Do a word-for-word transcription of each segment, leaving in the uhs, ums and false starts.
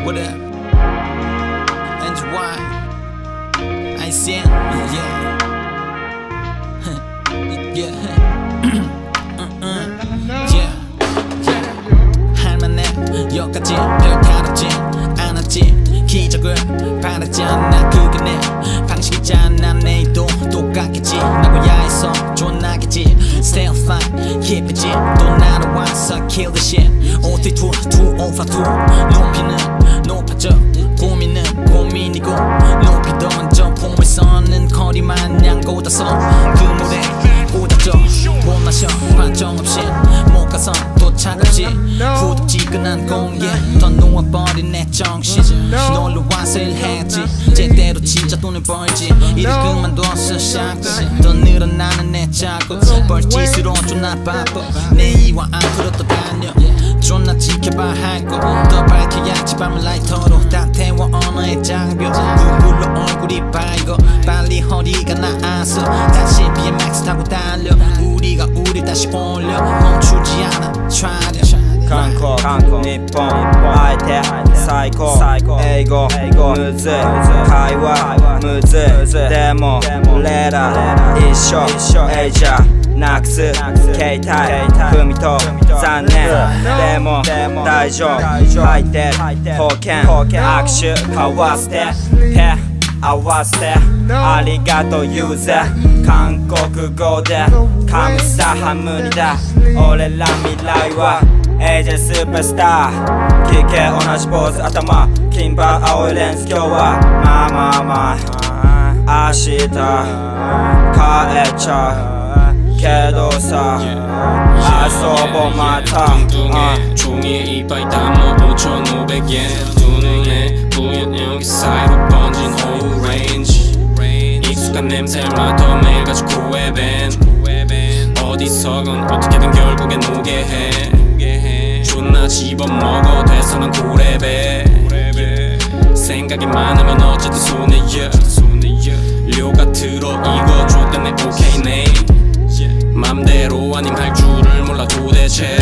What up? N G Y I C N Yeah Yeah Yeah 할만해 여기까지 별 다르지 않았지 기적을 바라지 않아 그게 내 방식이잖아 내일도 똑같겠지 나고야해서 존나겠지 Stay fine 기쁘지 또 나로 와서 kill the shit 오십이, 이백two 높이는 높아져 고민은 고민이고 높이 더 먼저 봄에서는 거리만 양고다서 그 노래 꽂아져 못 마셔 반정 없이 못 가서 또 차갑지 후덥지근한 공기에 더 놓아버린 내 정신 놀러 와서 일했지 제대로 진짜 돈을 벌지 일을 그만둬서 샤크 더 늘어나는 내 자꾸 벌짓으로 존나 바빠 내 이와 앞으로 또 달려 존나 지켜봐 할거 더 밝혀야지 밤을 라이터로 다 태워 언어의 장벽 눈물로 얼굴이 밝어 빨리 허리가 나아서 다시 비엠엑스 타고 달려 우리가 우릴 다시 올려 멈추지 않아 Try 韓国、日本、相手、最高、英語、むずい、会話、むずい、でも、俺ら、一緒、エイジャー、なくす、携帯、踏みと、残念、でも、大丈夫、入ってる、保険、握手、交わせて、手、合わせて、ありがとう、ユーザー、韓国語で、カムサハムニだ、俺ら未来は、エイジェスーパースター聞け同じポーズ頭金歯青いレンズ今日はまあまあまあ明日帰っちゃうけどさ遊ぼまた 뚱뚱해 종이에 이빨 담아 오천오백 엔 두 눈에 뿌연 연기 사이로 번진 오렌지 익숙한 냄새를 맡아 매일같이 코에 밴 어디서건 어떻게든 결국엔 오게 해 존나 집어먹어 돼서 난 고래배 생각이 많으면 어쨌든 손에 여 료가 들어 이거 줬다네 오케이 네 맘대로 아님 할 줄을 몰라 도대체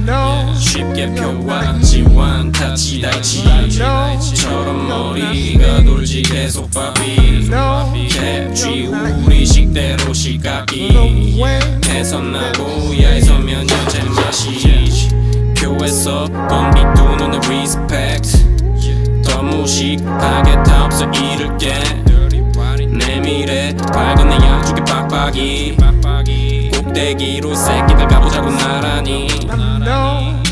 쉽게 펴왔지만 다 지다이치처럼 머리가 돌지 계속 바비 캡쥐 우리 식대로 시각이 해선나고 야에서면 여제 맛이 표에서 뻔비 두 눈의 respect 더 무식하게 다 없어 잃을게 내 미래 밝은 내 양쪽에 빡빡이 꼭대기로 새끼들 가보자고 나란히